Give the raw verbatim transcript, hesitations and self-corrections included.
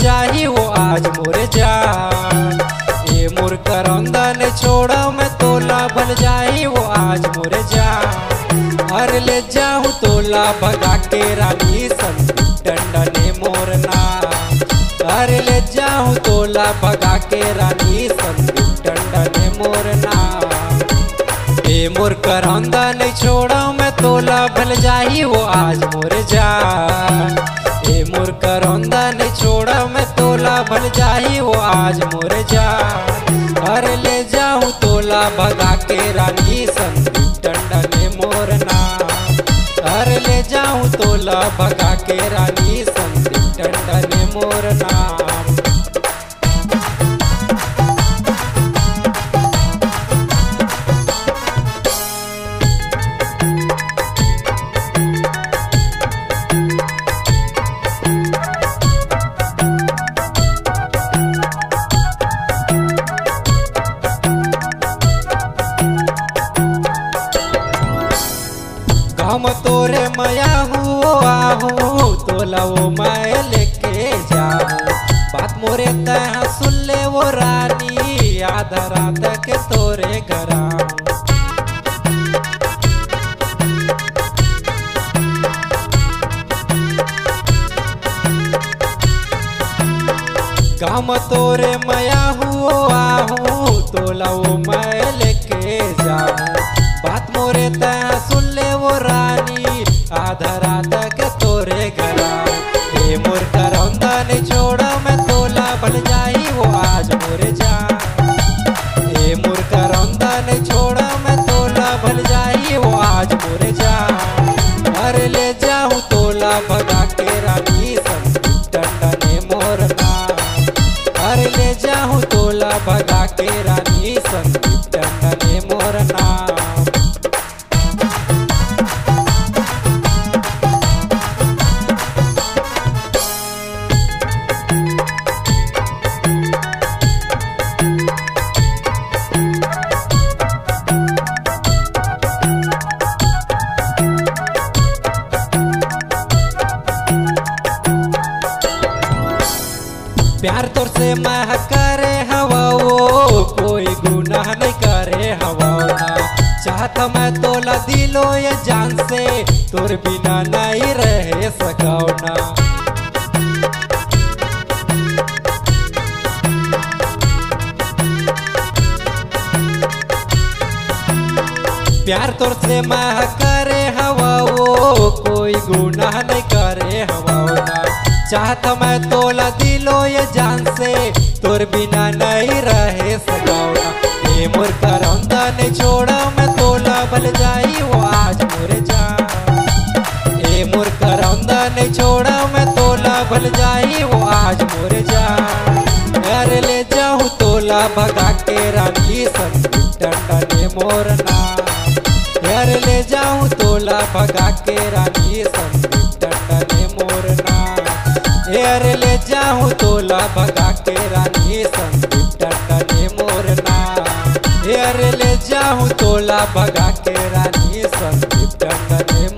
जाही वो आज मोरे जान। ए मोर करंदन छोड़ा मैं तोला बन जाही वो आज मोरे जान। हर ले जाऊं तोला भगा के रानी संदीप टंडन मोरना। हर ले जाऊं तोला भगा के रानी संदीप टंडन मोरना। ए मोर करंदन छोड़ा मैं तोला भल जाही वो आज मोरे जान। ए मोर करंदन छोड़ा मैं तोला भल जाही वो आज मोरे जान। हर ले जाऊं तोला भगा के रानी संदीप टंडन मोरना। हर ले जाऊं तोला भगा के रानी संदीप टंडन मोरना। हम तोरे मया हुआ आहू तोला वो मैं लेके जाऊं। बात मोरे तह सुन ले वो रानी आधा रात के तोरे घर आऊं। काम तोरे मया हुआ आहू तोला वो मैं लेके जाऊं। बात मोरे तह सुन ले वो रानी आधा रात के तोरे घर आऊं। ए मोर करंदन छोड़ा मैं तोला बन जाही वो आज मोरे जान। ए मोर करंदन छोड़ा मैं तोला बन जाही वो आज मोरे जान। हर ले जाऊं तोला भगा के रानी संदीप टंडन मोरना। हर ले जाऊं तोला भगा के रानी संदीप टंडन मोरना। प्यार तोर से मैं करे हवा वो कोई गुनाह नहीं करे हवा ना। चाहत मैं तोला दिलो ये जान से तोर बिना नहीं रह सकाओ ना। प्यार तोर से मैं करे हवा वो कोई गुनाह नहीं करे हवा ना। चाहत मैं तोला दिलो ये जान से तोर बिना नहीं रह सकाओ। ए मोर करंदन छोड़ा मैं तोला बल जाही वो आज मोरे जान। ए मोर करंदन छोड़ा मैं तोला बल जाही वो आज मोरे जान। घर ले जाऊं तोला भगा के रानी संदीप टंडन मोरना। घर ले जाऊं तोला भगा के रानी संदीप टंडन मोरना। घर ले जाऊं तोला भगा के रानी संदीप टंडन मोरना। घर ले जाऊं तोला भगा के रानी संदीप टंडन